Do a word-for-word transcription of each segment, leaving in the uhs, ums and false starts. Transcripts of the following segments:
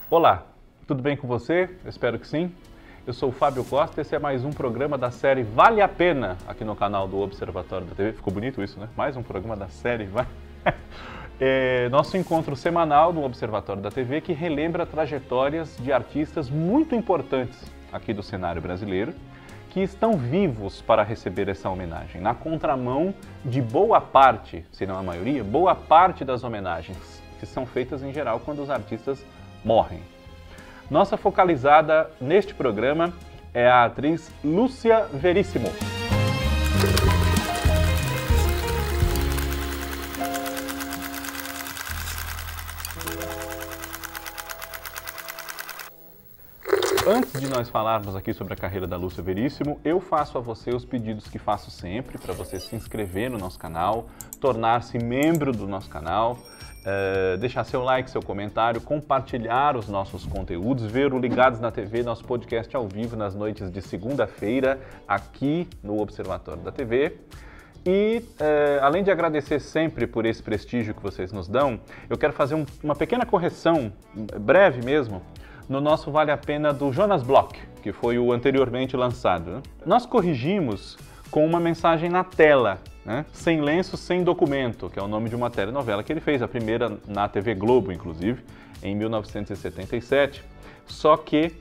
Olá, tudo bem com você? Eu espero que sim. Eu sou o Fábio Costa e esse é mais um programa da série Vale a Pena aqui no canal do Observatório da T V. Ficou bonito isso, né? Mais um programa da série Vale... É nosso encontro semanal no Observatório da T V que relembra trajetórias de artistas muito importantes aqui do cenário brasileiro que estão vivos para receber essa homenagem, na contramão de boa parte, se não a maioria, boa parte das homenagens que são feitas em geral quando os artistas morrem. Nossa focalizada neste programa é a atriz Lúcia Veríssimo. Antes de nós falarmos aqui sobre a carreira da Lúcia Veríssimo, eu faço a você os pedidos que faço sempre, para você se inscrever no nosso canal, tornar-se membro do nosso canal, uh, deixar seu like, seu comentário, compartilhar os nossos conteúdos, ver o Ligados na T V, nosso podcast ao vivo nas noites de segunda-feira, aqui no Observatório da T V. E, uh, além de agradecer sempre por esse prestígio que vocês nos dão, eu quero fazer um, uma pequena correção, breve mesmo, no nosso Vale a Pena do Jonas Bloch, que foi o anteriormente lançado. Né? Nós corrigimos com uma mensagem na tela, né? Sem lenço, sem documento, que é o nome de uma telenovela que ele fez, a primeira na T V Globo, inclusive, em mil novecentos e setenta e sete. Só que,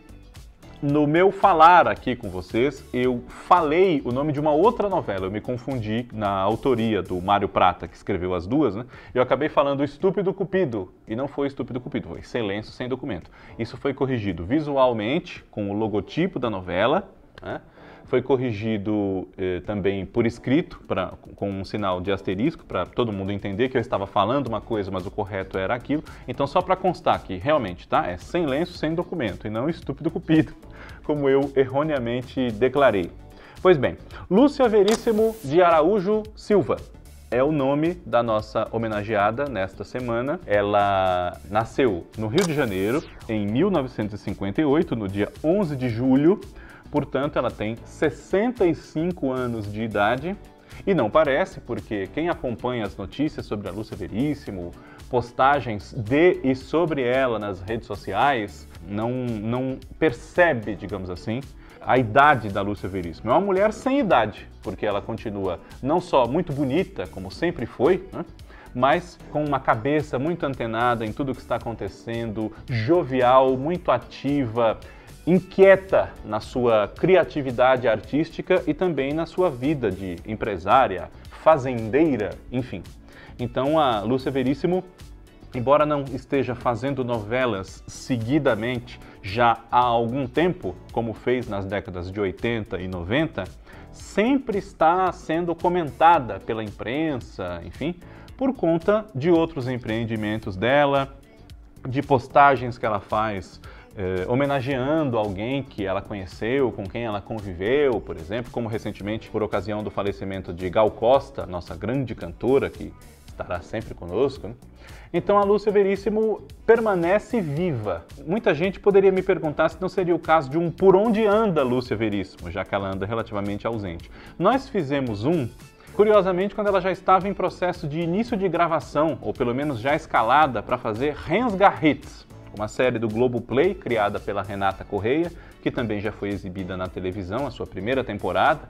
no meu falar aqui com vocês, eu falei o nome de uma outra novela, eu me confundi na autoria do Mário Prata, que escreveu as duas, né? Eu acabei falando Estúpido Cupido, e não foi Estúpido Cupido, foi Sem Lenço, Sem Documento. Isso foi corrigido visualmente, com o logotipo da novela, né? Foi corrigido eh, também por escrito, pra, com um sinal de asterisco, para todo mundo entender que eu estava falando uma coisa, mas o correto era aquilo. Então, só para constar aqui, realmente, tá? É Sem Lenço, Sem Documento, e não Estúpido Cupido, como eu erroneamente declarei. Pois bem, Lúcia Veríssimo de Araújo Silva é o nome da nossa homenageada nesta semana. Ela nasceu no Rio de Janeiro em mil novecentos e cinquenta e oito, no dia onze de julho, portanto ela tem sessenta e cinco anos de idade. E não parece, porque quem acompanha as notícias sobre a Lúcia Veríssimo, postagens de e sobre ela nas redes sociais, não, não percebe, digamos assim, a idade da Lúcia Veríssimo. É uma mulher sem idade, porque ela continua não só muito bonita, como sempre foi, né? Mas com uma cabeça muito antenada em tudo o que está acontecendo, jovial, muito ativa, inquieta na sua criatividade artística e também na sua vida de empresária, fazendeira, enfim. Então a Lúcia Veríssimo, embora não esteja fazendo novelas seguidamente já há algum tempo, como fez nas décadas de oitenta e noventa, sempre está sendo comentada pela imprensa, enfim, por conta de outros empreendimentos dela, de postagens que ela faz Eh, homenageando alguém que ela conheceu, com quem ela conviveu, por exemplo, como recentemente por ocasião do falecimento de Gal Costa, nossa grande cantora, que estará sempre conosco, né? Então a Lúcia Veríssimo permanece viva. Muita gente poderia me perguntar se não seria o caso de um Por Onde Anda Lúcia Veríssimo, já que ela anda relativamente ausente. Nós fizemos um, curiosamente, quando ela já estava em processo de início de gravação, ou pelo menos já escalada para fazer Rensga Hits, uma série do Globoplay, criada pela Renata Correia, que também já foi exibida na televisão, a sua primeira temporada.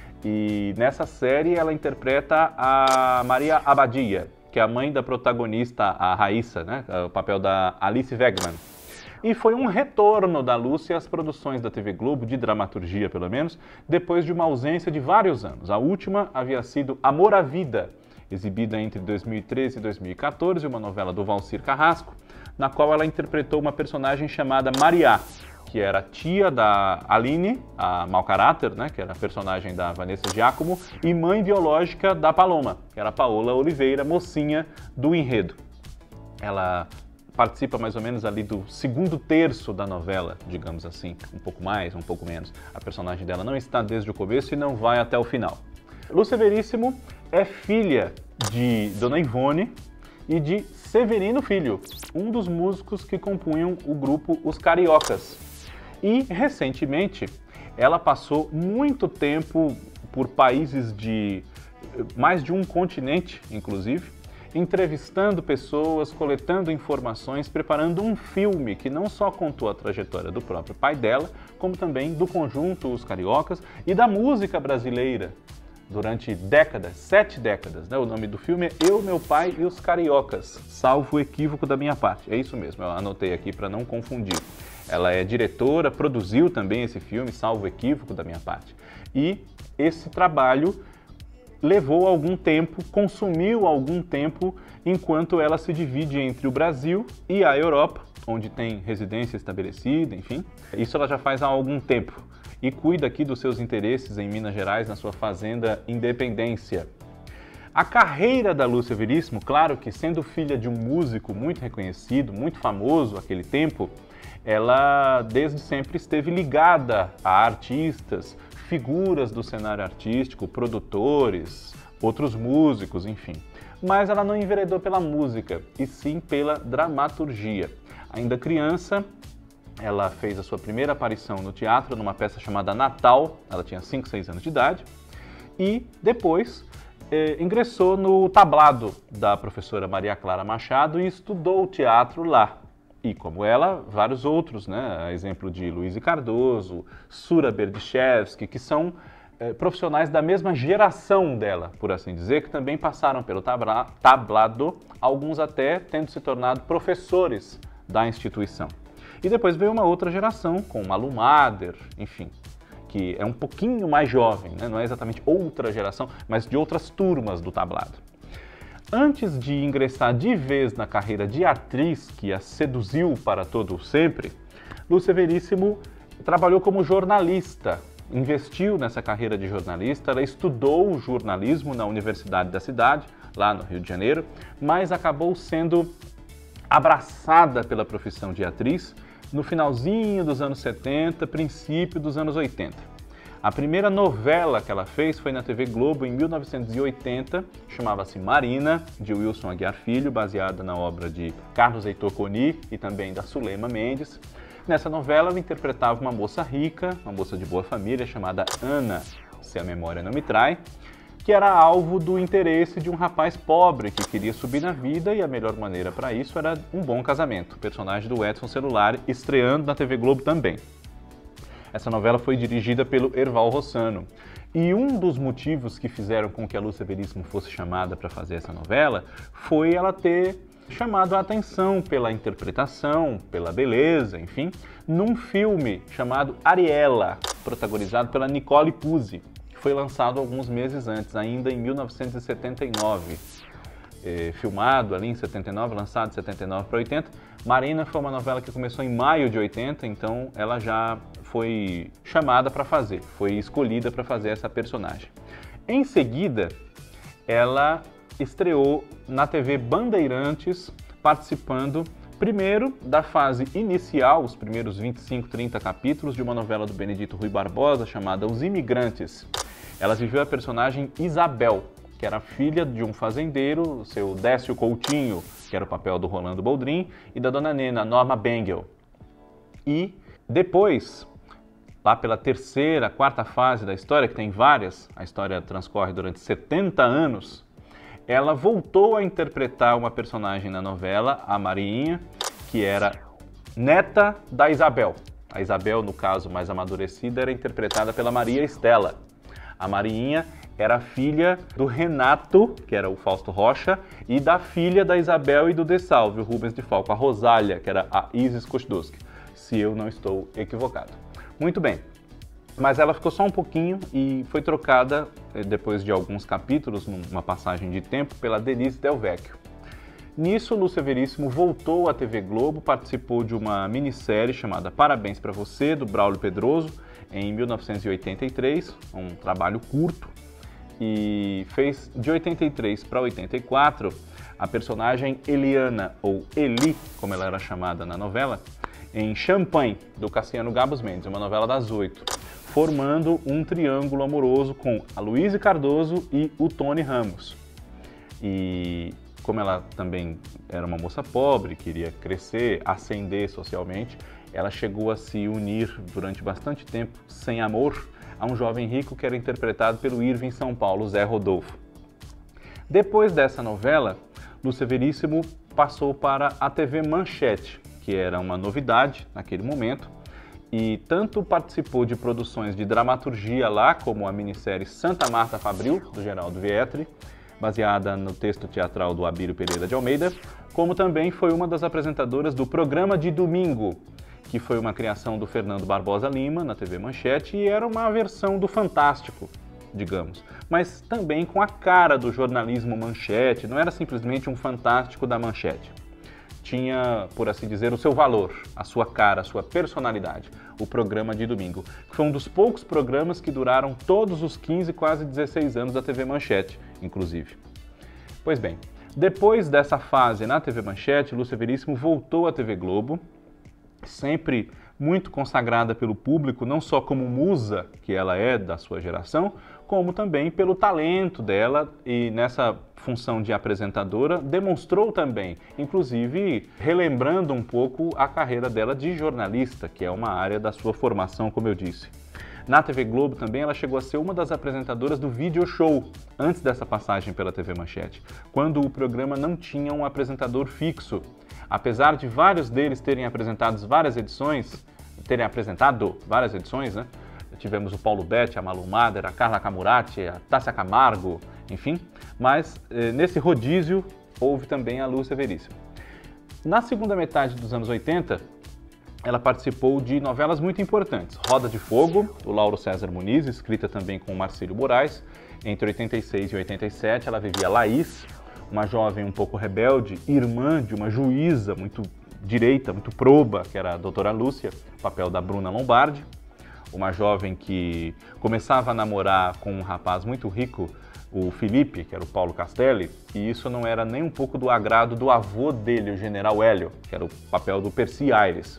E nessa série ela interpreta a Maria Abadia, que é a mãe da protagonista, a Raíssa, né? O papel da Alice Wegman. E foi um retorno da Lúcia às produções da T V Globo, de dramaturgia pelo menos, depois de uma ausência de vários anos. A última havia sido Amor à Vida, exibida entre dois mil e treze e dois mil e quatorze, uma novela do Valcir Carrasco, na qual ela interpretou uma personagem chamada Maria, que era tia da Aline, a mau caráter, né, que era a personagem da Vanessa Giacomo, e mãe biológica da Paloma, que era a Paola Oliveira, mocinha do enredo. Ela participa mais ou menos ali do segundo terço da novela, digamos assim, um pouco mais, um pouco menos. A personagem dela não está desde o começo e não vai até o final. Lúcia Veríssimo é filha de Dona Ivone e de Severino Filho, um dos músicos que compunham o grupo Os Cariocas. E, recentemente, ela passou muito tempo por países de mais de um continente, inclusive, entrevistando pessoas, coletando informações, preparando um filme que não só contou a trajetória do próprio pai dela, como também do conjunto Os Cariocas e da música brasileira durante décadas, sete décadas, né? O nome do filme é Eu, Meu Pai e os Cariocas, salvo o equívoco da minha parte. É isso mesmo, eu anotei aqui para não confundir. Ela é diretora, produziu também esse filme, salvo o equívoco da minha parte. E esse trabalho levou algum tempo, consumiu algum tempo, enquanto ela se divide entre o Brasil e a Europa, onde tem residência estabelecida, enfim. Isso ela já faz há algum tempo. E cuida aqui dos seus interesses em Minas Gerais, na sua fazenda Independência. A carreira da Lúcia Veríssimo, claro que sendo filha de um músico muito reconhecido, muito famoso naquele tempo, ela desde sempre esteve ligada a artistas, figuras do cenário artístico, produtores, outros músicos, enfim. Mas ela não enveredou pela música, e sim pela dramaturgia. Ainda criança, ela fez a sua primeira aparição no teatro numa peça chamada Natal, ela tinha cinco, seis anos de idade, e depois eh, ingressou no tablado da professora Maria Clara Machado e estudou teatro lá. E como ela, vários outros, né? A exemplo de Luiz Cardoso, Sura Berdichevsky, que são eh, profissionais da mesma geração dela, por assim dizer, que também passaram pelo tabla tablado, alguns até tendo se tornado professores da instituição. E depois veio uma outra geração, com Malu Mader, enfim, que é um pouquinho mais jovem, né? Não é exatamente outra geração, mas de outras turmas do tablado. Antes de ingressar de vez na carreira de atriz, que a seduziu para todo sempre, Lúcia Veríssimo trabalhou como jornalista, investiu nessa carreira de jornalista, ela estudou jornalismo na Universidade da cidade, lá no Rio de Janeiro, mas acabou sendo abraçada pela profissão de atriz no finalzinho dos anos setenta, princípio dos anos oitenta. A primeira novela que ela fez foi na T V Globo em mil novecentos e oitenta, chamava-se Marina, de Wilson Aguiar Filho, baseada na obra de Carlos Heitor Coni e também da Sulema Mendes. Nessa novela ela interpretava uma moça rica, uma moça de boa família chamada Ana, se a memória não me trai, que era alvo do interesse de um rapaz pobre que queria subir na vida e a melhor maneira para isso era um bom casamento. O personagem do Edson Celulari, estreando na T V Globo também. Essa novela foi dirigida pelo Erval Rossano. E um dos motivos que fizeram com que a Lúcia Veríssimo fosse chamada para fazer essa novela foi ela ter chamado a atenção pela interpretação, pela beleza, enfim, num filme chamado Ariela, protagonizado pela Nicole Puzzi, que foi lançado alguns meses antes, ainda em mil novecentos e setenta e nove. É, filmado ali em setenta e nove, lançado de setenta e nove para oitenta. Marina foi uma novela que começou em maio de oitenta, então ela já foi chamada para fazer, foi escolhida para fazer essa personagem. Em seguida, ela estreou na T V Bandeirantes, participando primeiro da fase inicial, os primeiros vinte e cinco, trinta capítulos de uma novela do Benedito Rui Barbosa chamada Os Imigrantes. Ela viveu a personagem Isabel, que era filha de um fazendeiro, seu Décio Coutinho, que era o papel do Rolando Boldrin, e da dona Nena, Norma Bengel. E depois, lá pela terceira, quarta fase da história, que tem várias, a história transcorre durante setenta anos, ela voltou a interpretar uma personagem na novela, a Mariinha, que era neta da Isabel. A Isabel, no caso mais amadurecida, era interpretada pela Maria Estela. A Mariinha era filha do Renato, que era o Fausto Rocha, e da filha da Isabel e do De Salve, o Rubens de Falco, a Rosália, que era a Isis Kostdowski, se eu não estou equivocado. Muito bem, mas ela ficou só um pouquinho e foi trocada, depois de alguns capítulos, numa passagem de tempo, pela Denise Del Vecchio. Nisso, Lúcia Veríssimo voltou à T V Globo, participou de uma minissérie chamada Parabéns para Você, do Braulio Pedroso, em mil novecentos e oitenta e três, um trabalho curto, e fez de oitenta e três para oitenta e quatro a personagem Eliana, ou Eli, como ela era chamada na novela, em Champagne, do Cassiano Gabos Mendes, uma novela das oito, formando um triângulo amoroso com a Luíse Cardoso e o Tony Ramos. E como ela também era uma moça pobre, queria crescer, ascender socialmente, ela chegou a se unir durante bastante tempo, sem amor, a um jovem rico que era interpretado pelo Irving São Paulo, Zé Rodolfo. Depois dessa novela, Lúcia Veríssimo passou para a T V Manchete, que era uma novidade naquele momento, e tanto participou de produções de dramaturgia lá, como a minissérie Santa Marta Fabril, do Geraldo Vietri, baseada no texto teatral do Abílio Pereira de Almeida, como também foi uma das apresentadoras do Programa de Domingo, que foi uma criação do Fernando Barbosa Lima, na T V Manchete, e era uma versão do Fantástico, digamos, mas também com a cara do jornalismo Manchete, não era simplesmente um Fantástico da Manchete. Tinha, por assim dizer, o seu valor, a sua cara, a sua personalidade, o Programa de Domingo, que foi um dos poucos programas que duraram todos os quinze, quase dezesseis anos da T V Manchete, inclusive. Pois bem, depois dessa fase na T V Manchete, Lúcia Veríssimo voltou à T V Globo, sempre muito consagrada pelo público, não só como musa, que ela é da sua geração, como também pelo talento dela, e nessa função de apresentadora demonstrou também, inclusive relembrando um pouco a carreira dela de jornalista, que é uma área da sua formação, como eu disse. Na T V Globo também ela chegou a ser uma das apresentadoras do Video Show, antes dessa passagem pela T V Manchete, quando o programa não tinha um apresentador fixo. Apesar de vários deles terem apresentado várias edições, terem apresentado várias edições, né? Tivemos o Paulo Betti, a Malu Mader, a Carla Camurati, a Tássia Camargo, enfim. Mas eh, nesse rodízio houve também a Lúcia Veríssimo. Na segunda metade dos anos oitenta, ela participou de novelas muito importantes. Roda de Fogo, do Lauro César Muniz, escrita também com o Marcílio Moraes. Entre oitenta e seis e oitenta e sete, ela vivia Laís, uma jovem um pouco rebelde, irmã de uma juíza muito direita, muito proba, que era a doutora Lúcia, papel da Bruna Lombardi. Uma jovem que começava a namorar com um rapaz muito rico, o Felipe, que era o Paulo Castelli, e isso não era nem um pouco do agrado do avô dele, o general Hélio, que era o papel do Percy Aires.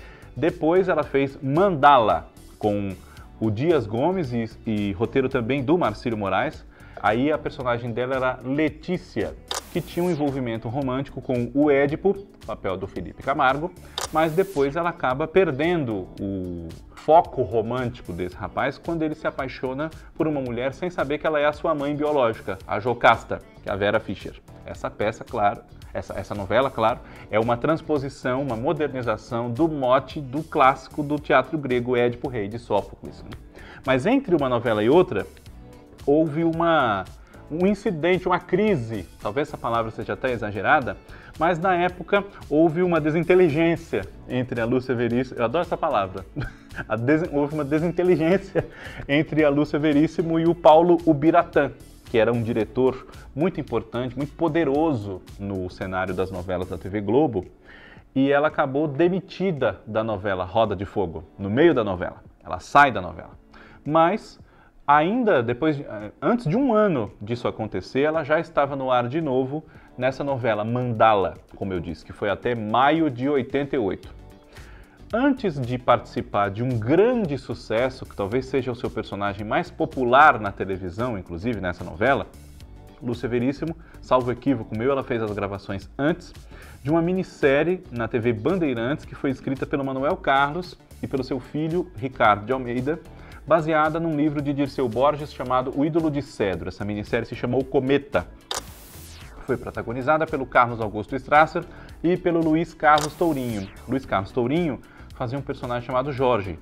Depois ela fez Mandala, com o Dias Gomes e, e roteiro também do Marcílio Moraes. Aí a personagem dela era Letícia, que tinha um envolvimento romântico com o Édipo, papel do Felipe Camargo, mas depois ela acaba perdendo o foco romântico desse rapaz quando ele se apaixona por uma mulher sem saber que ela é a sua mãe biológica, a Jocasta, que é a Vera Fischer. Essa peça, claro, essa, essa novela, claro, é uma transposição, uma modernização do mote do clássico do teatro grego Édipo Rei de Sófocles. Mas entre uma novela e outra, houve uma, um incidente, uma crise, talvez essa palavra seja até exagerada, mas na época houve uma desinteligência entre a Lúcia Veríssimo, eu adoro essa palavra, a des, houve uma desinteligência entre a Lúcia Veríssimo e o Paulo Ubiratã, que era um diretor muito importante, muito poderoso no cenário das novelas da T V Globo, e ela acabou demitida da novela Roda de Fogo, no meio da novela, ela sai da novela. Mas ainda depois, de, antes de um ano disso acontecer, ela já estava no ar de novo nessa novela Mandala, como eu disse, que foi até maio de oitenta e oito. Antes de participar de um grande sucesso, que talvez seja o seu personagem mais popular na televisão, inclusive nessa novela, Lúcia Veríssimo, salvo equívoco meu, ela fez as gravações antes de uma minissérie na T V Bandeirantes que foi escrita pelo Manuel Carlos e pelo seu filho Ricardo de Almeida, baseada num livro de Dirceu Borges chamado O Ídolo de Cedro. Essa minissérie se chamou Cometa. Foi protagonizada pelo Carlos Augusto Strasser e pelo Luiz Carlos Tourinho. Luiz Carlos Tourinho fazia um personagem chamado Jorge,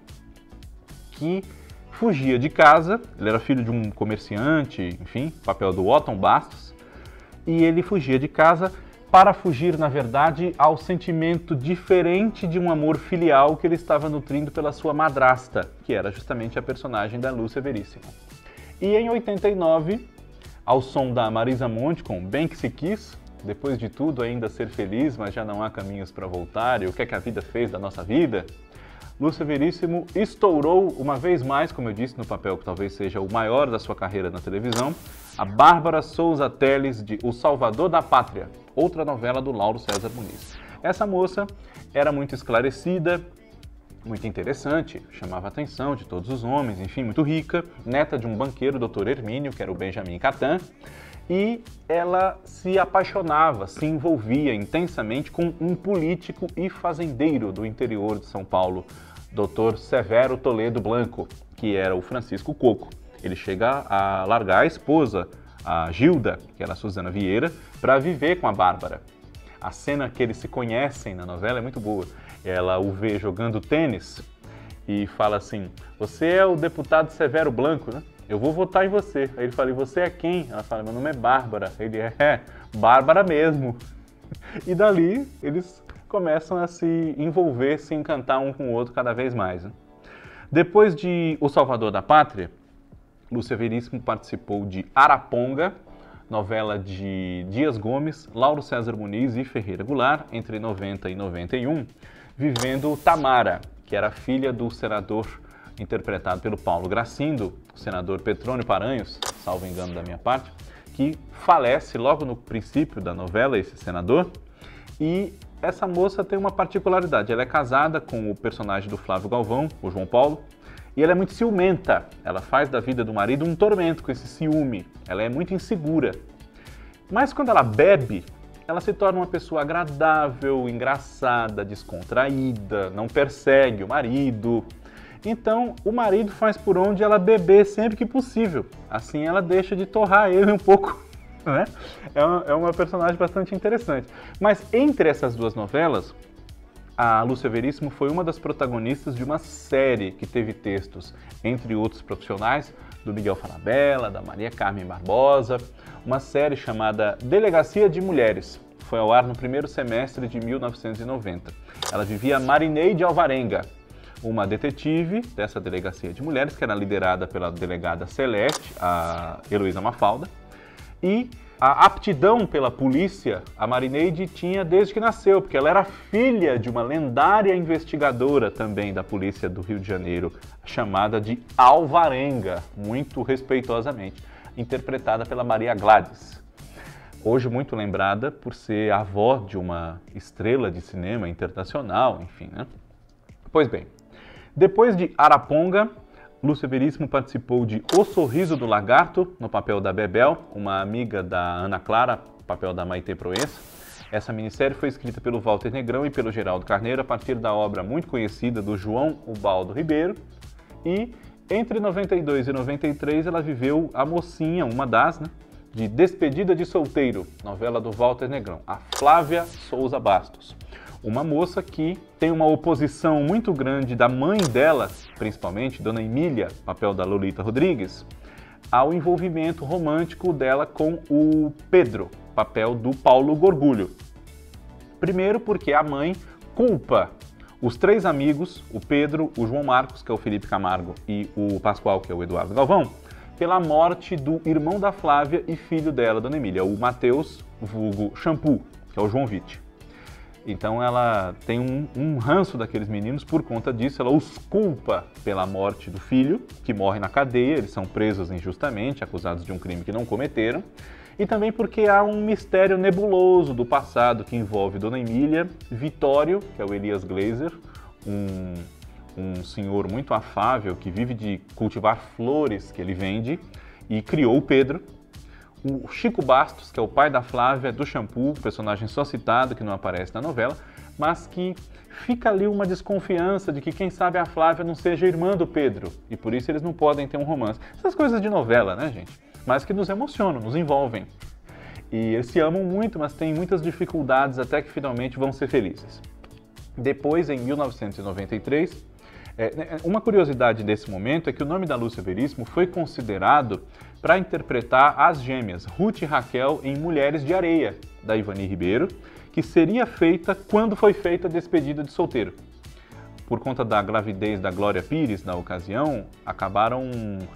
que fugia de casa, ele era filho de um comerciante, enfim, papel do Otton Bastos, e ele fugia de casa para fugir, na verdade, ao sentimento diferente de um amor filial que ele estava nutrindo pela sua madrasta, que era justamente a personagem da Lúcia Veríssimo. E em oitenta e nove, ao som da Marisa Monte com Bem Que Se Quis, depois de tudo ainda ser feliz, mas já não há caminhos para voltar, e o que é que a vida fez da nossa vida, Lúcia Veríssimo estourou uma vez mais, como eu disse, no papel que talvez seja o maior da sua carreira na televisão, a Bárbara Souza Teles de O Salvador da Pátria, outra novela do Lauro César Muniz. Essa moça era muito esclarecida, muito interessante, chamava a atenção de todos os homens, enfim, muito rica, neta de um banqueiro, doutor Hermínio, que era o Benjamin Catan, e ela se apaixonava, se envolvia intensamente com um político e fazendeiro do interior de São Paulo, doutor Severo Toledo Blanco, que era o Francisco Coco. Ele chega a largar a esposa, a Gilda, que era a Suzana Vieira, para viver com a Bárbara. A cena que eles se conhecem na novela é muito boa. Ela o vê jogando tênis e fala assim: você é o deputado Severo Blanco, né? Eu vou votar em você. Aí ele fala: e você é quem? Ela fala: meu nome é Bárbara. Ele é, é Bárbara mesmo. E dali eles começam a se envolver, se encantar um com o outro cada vez mais, né? Depois de O Salvador da Pátria, Lúcia Veríssimo participou de Araponga, novela de Dias Gomes, Lauro César Muniz e Ferreira Goulart, entre noventa e noventa e um, vivendo Tamara, que era filha do senador interpretado pelo Paulo Gracindo, o senador Petrônio Paranhos, salvo engano da minha parte, que falece logo no princípio da novela, esse senador. E essa moça tem uma particularidade: ela é casada com o personagem do Flávio Galvão, o João Paulo, e ela é muito ciumenta. Ela faz da vida do marido um tormento com esse ciúme. Ela é muito insegura. Mas quando ela bebe, ela se torna uma pessoa agradável, engraçada, descontraída, não persegue o marido. Então, o marido faz por onde ela beber sempre que possível. Assim, ela deixa de torrar ele um pouco, né? É uma, é uma personagem bastante interessante. Mas entre essas duas novelas, a Lúcia Veríssimo foi uma das protagonistas de uma série que teve textos, entre outros profissionais, do Miguel Falabella, da Maria Carmen Barbosa, uma série chamada Delegacia de Mulheres. Foi ao ar no primeiro semestre de mil novecentos e noventa. Ela vivia Marineide Alvarenga, uma detetive dessa Delegacia de Mulheres, que era liderada pela delegada Celeste, a Heloísa Mafalda, e a aptidão pela polícia a Marineide tinha desde que nasceu, porque ela era filha de uma lendária investigadora também da polícia do Rio de Janeiro, chamada de Alvarenga, muito respeitosamente, interpretada pela Maria Gladys. Hoje muito lembrada por ser a avó de uma estrela de cinema internacional, enfim, né? Pois bem, depois de Araponga, Lúcia Veríssimo participou de O Sorriso do Lagarto, no papel da Bebel, uma amiga da Ana Clara, papel da Maitê Proença. Essa minissérie foi escrita pelo Walter Negrão e pelo Geraldo Carneiro a partir da obra muito conhecida do João Ubaldo Ribeiro. E entre noventa e dois e noventa e três ela viveu a mocinha, uma das, né, de Despedida de Solteiro, novela do Walter Negrão, a Flávia Souza Bastos. Uma moça que tem uma oposição muito grande da mãe dela, principalmente, Dona Emília, papel da Lolita Rodrigues, ao envolvimento romântico dela com o Pedro, papel do Paulo Gorgulho. Primeiro porque a mãe culpa os três amigos, o Pedro, o João Marcos, que é o Felipe Camargo, e o Pascoal, que é o Eduardo Galvão, pela morte do irmão da Flávia e filho dela, Dona Emília, o Matheus, vulgo Shampoo, que é o João Vitti. Então ela tem um, um ranço daqueles meninos por conta disso, ela os culpa pela morte do filho, que morre na cadeia, eles são presos injustamente, acusados de um crime que não cometeram, e também porque há um mistério nebuloso do passado que envolve Dona Emília, Vitório, que é o Elias Glazer, um, um senhor muito afável que vive de cultivar flores que ele vende, e criou o Pedro, o Chico Bastos, que é o pai da Flávia, do Shampoo, personagem só citado, que não aparece na novela, mas que fica ali uma desconfiança de que quem sabe a Flávia não seja irmã do Pedro, e por isso eles não podem ter um romance. Essas coisas de novela, né, gente? Mas que nos emocionam, nos envolvem. E eles se amam muito, mas têm muitas dificuldades até que finalmente vão ser felizes. Depois, em mil novecentos e noventa e três, é, uma curiosidade desse momento é que o nome da Lúcia Veríssimo foi considerado para interpretar as gêmeas Ruth e Raquel em Mulheres de Areia, da Ivani Ribeiro, que seria feita quando foi feita a Despedida de Solteiro. Por conta da gravidez da Glória Pires, na ocasião, acabaram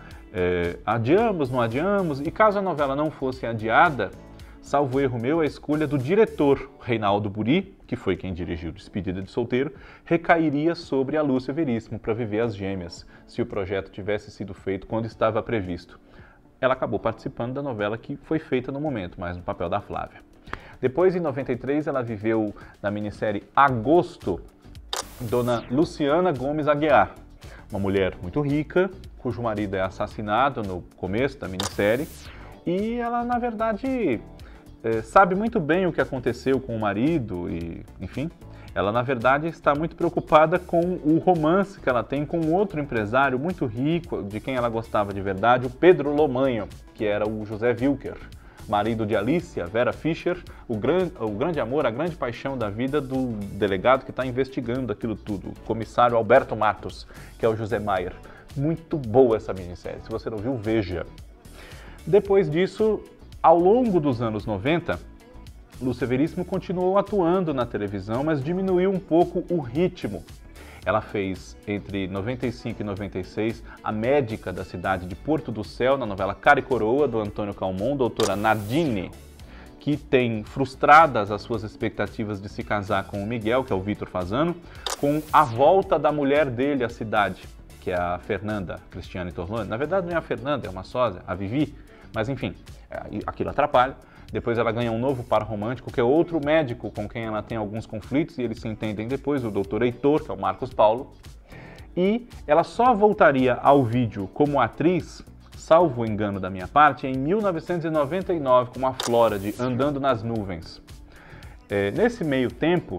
é, adiamos, não adiamos, e caso a novela não fosse adiada, salvo erro meu, a escolha do diretor Reinaldo Buri, que foi quem dirigiu Despedida de Solteiro, recairia sobre a Lúcia Veríssimo para viver as gêmeas, se o projeto tivesse sido feito quando estava previsto. Ela acabou participando da novela que foi feita no momento, mas no papel da Flávia. Depois, em noventa e três, ela viveu na minissérie Agosto, Dona Luciana Gomes Aguiar, uma mulher muito rica, cujo marido é assassinado no começo da minissérie, e ela, na verdade, é, sabe muito bem o que aconteceu com o marido e, enfim, ela na verdade está muito preocupada com o romance que ela tem com outro empresário muito rico, de quem ela gostava de verdade, o Pedro Lomanho, que era o José Wilker, marido de Alicia, Vera Fischer, o, gran, o grande amor, a grande paixão da vida do delegado que está investigando aquilo tudo, o comissário Alberto Matos, que é o José Maier. Muito boa essa minissérie, se você não viu, veja. Depois disso, ao longo dos anos noventa, Lúcia Veríssimo continuou atuando na televisão, mas diminuiu um pouco o ritmo. Ela fez, entre noventa e cinco e noventa e seis, a médica da cidade de Porto do Céu, na novela Cara e Coroa, do Antônio Calmon, doutora Nadine, que tem frustradas as suas expectativas de se casar com o Miguel, que é o Vitor Fasano, com a volta da mulher dele à cidade, que é a Fernanda Cristiane Torlone. Na verdade não é a Fernanda, é uma sósia, a Vivi, mas enfim, aquilo atrapalha. Depois ela ganha um novo par romântico, que é outro médico com quem ela tem alguns conflitos, e eles se entendem depois, o doutor Heitor, que é o Marcos Paulo. E ela só voltaria ao vídeo como atriz, salvo o engano da minha parte, em mil novecentos e noventa e nove, com a Flora de Andando nas Nuvens. É, nesse meio tempo,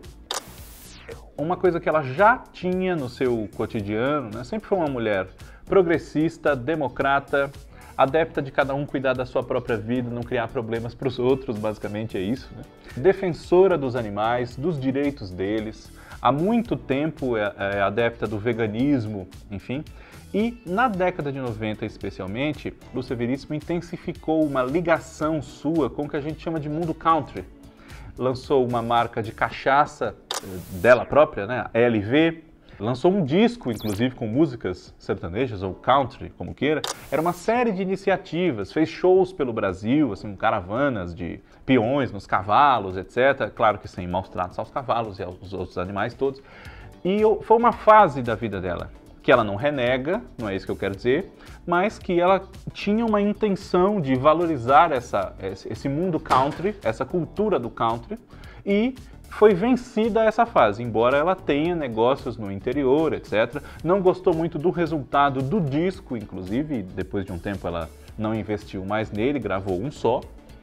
uma coisa que ela já tinha no seu cotidiano, né, sempre foi uma mulher progressista, democrata, adepta de cada um cuidar da sua própria vida, não criar problemas para os outros, basicamente é isso, né? Defensora dos animais, dos direitos deles, há muito tempo é, é adepta do veganismo, enfim. E na década de noventa, especialmente, Lúcia Veríssimo intensificou uma ligação sua com o que a gente chama de mundo country. Lançou uma marca de cachaça dela própria, né, a L V, lançou um disco, inclusive, com músicas sertanejas, ou country, como queira. Era uma série de iniciativas, fez shows pelo Brasil, assim, caravanas de peões nos cavalos, etcétera. Claro que sem maus tratos aos cavalos e aos outros animais todos. E foi uma fase da vida dela, que ela não renega, não é isso que eu quero dizer, mas que ela tinha uma intenção de valorizar essa, esse mundo country, essa cultura do country, e foi vencida essa fase, embora ela tenha negócios no interior, etcétera. Não gostou muito do resultado do disco, inclusive, depois de um tempo ela não investiu mais nele, gravou um só.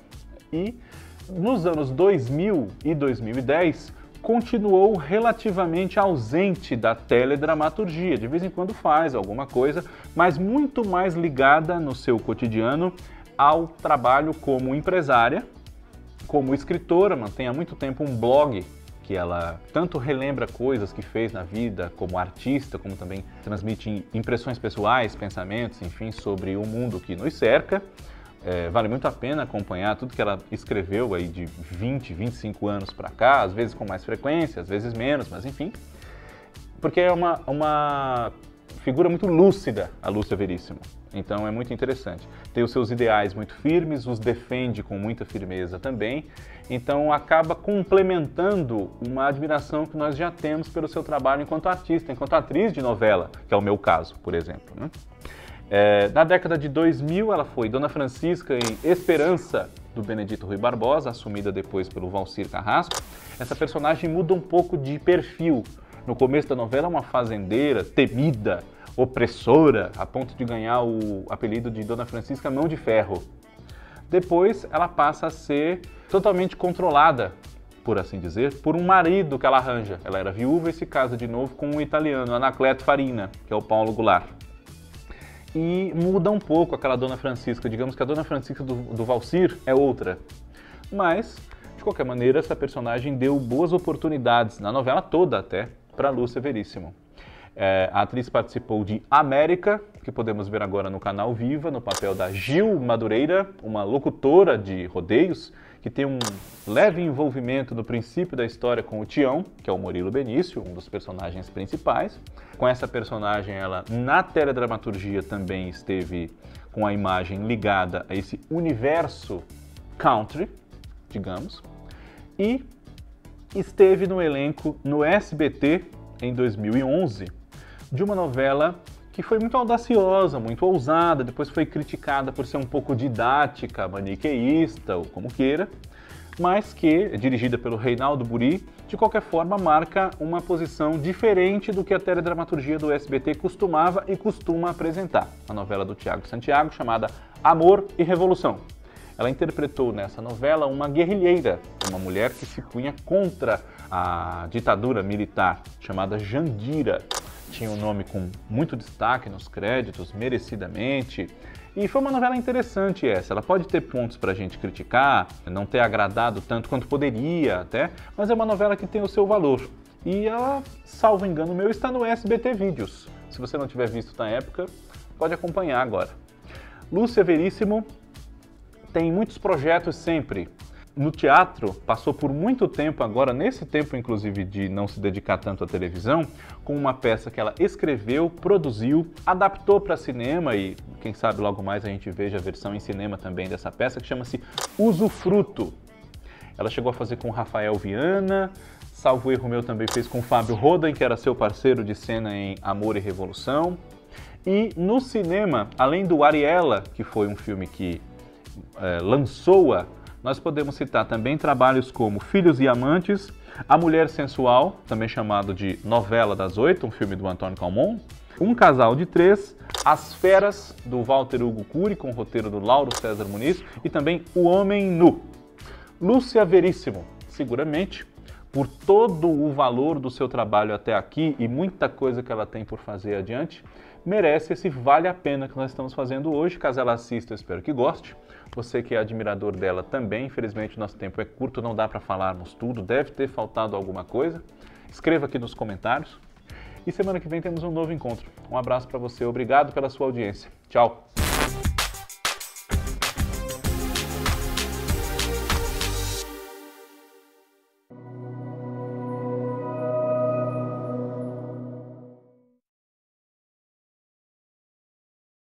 E nos anos dois mil e dois mil e dez, continuou relativamente ausente da teledramaturgia. De vez em quando faz alguma coisa, mas muito mais ligada no seu cotidiano ao trabalho como empresária, como escritora, mantém há muito tempo um blog que ela tanto relembra coisas que fez na vida como artista, como também transmite impressões pessoais, pensamentos, enfim, sobre o mundo que nos cerca. É, vale muito a pena acompanhar tudo que ela escreveu aí de vinte, vinte e cinco anos para cá, às vezes com mais frequência, às vezes menos, mas enfim. Porque é uma, uma figura muito lúcida, a Lúcia Veríssimo. Então é muito interessante. Tem os seus ideais muito firmes, os defende com muita firmeza também. Então acaba complementando uma admiração que nós já temos pelo seu trabalho enquanto artista, enquanto atriz de novela, que é o meu caso, por exemplo, né? É, na década de dois mil, ela foi Dona Francisca em Esperança, do Benedito Rui Barbosa, assumida depois pelo Valcir Carrasco. Essa personagem muda um pouco de perfil. No começo da novela, uma fazendeira temida, opressora, a ponto de ganhar o apelido de Dona Francisca Mão de Ferro. Depois, ela passa a ser totalmente controlada, por assim dizer, por um marido que ela arranja. Ela era viúva e se casa de novo com um italiano, Anacleto Farina, que é o Paulo Goulart. E muda um pouco aquela Dona Francisca. Digamos que a Dona Francisca do, do Valcir é outra. Mas, de qualquer maneira, essa personagem deu boas oportunidades, na novela toda até, para Lúcia Veríssimo. É, a atriz participou de América, que podemos ver agora no canal Viva, no papel da Gil Madureira, uma locutora de rodeios, que tem um leve envolvimento no princípio da história com o Tião, que é o Murilo Benício, um dos personagens principais. Com essa personagem, ela na teledramaturgia também esteve com a imagem ligada a esse universo country, digamos, e esteve no elenco no S B T em dois mil e onze, de uma novela que foi muito audaciosa, muito ousada, depois foi criticada por ser um pouco didática, maniqueísta, ou como queira, mas que, dirigida pelo Reinaldo Buri, de qualquer forma marca uma posição diferente do que a teledramaturgia do S B T costumava e costuma apresentar. A novela do Tiago Santiago, chamada Amor e Revolução. Ela interpretou nessa novela uma guerrilheira, uma mulher que se punha contra a ditadura militar, chamada Jandira. Tinha um nome com muito destaque nos créditos, merecidamente. E foi uma novela interessante essa. Ela pode ter pontos para a gente criticar, não ter agradado tanto quanto poderia até, mas é uma novela que tem o seu valor. E ela, salvo engano meu, está no S B T Vídeos. Se você não tiver visto na época, pode acompanhar agora. Lúcia Veríssimo tem muitos projetos sempre. No teatro, passou por muito tempo agora, nesse tempo inclusive de não se dedicar tanto à televisão, com uma peça que ela escreveu, produziu, adaptou para cinema e quem sabe logo mais a gente veja a versão em cinema também dessa peça, que chama-se Usufruto. Ela chegou a fazer com Rafael Viana, salvo erro meu também fez com Fábio Roden, que era seu parceiro de cena em Amor e Revolução. E no cinema, além do Ariela, que foi um filme que é, lançou-a, nós podemos citar também trabalhos como Filhos e Amantes, A Mulher Sensual, também chamado de Novela das Oito, um filme do Antônio Calmon, Um Casal de Três, As Feras, do Walter Hugo Cury, com o roteiro do Lauro César Muniz, e também O Homem Nu. Lúcia Veríssimo, seguramente, por todo o valor do seu trabalho até aqui e muita coisa que ela tem por fazer adiante, merece esse Vale a Pena que nós estamos fazendo hoje. Caso ela assista, eu espero que goste. Você que é admirador dela também, infelizmente o nosso tempo é curto, não dá para falarmos tudo, deve ter faltado alguma coisa. Escreva aqui nos comentários. E semana que vem temos um novo encontro. Um abraço para você, obrigado pela sua audiência. Tchau!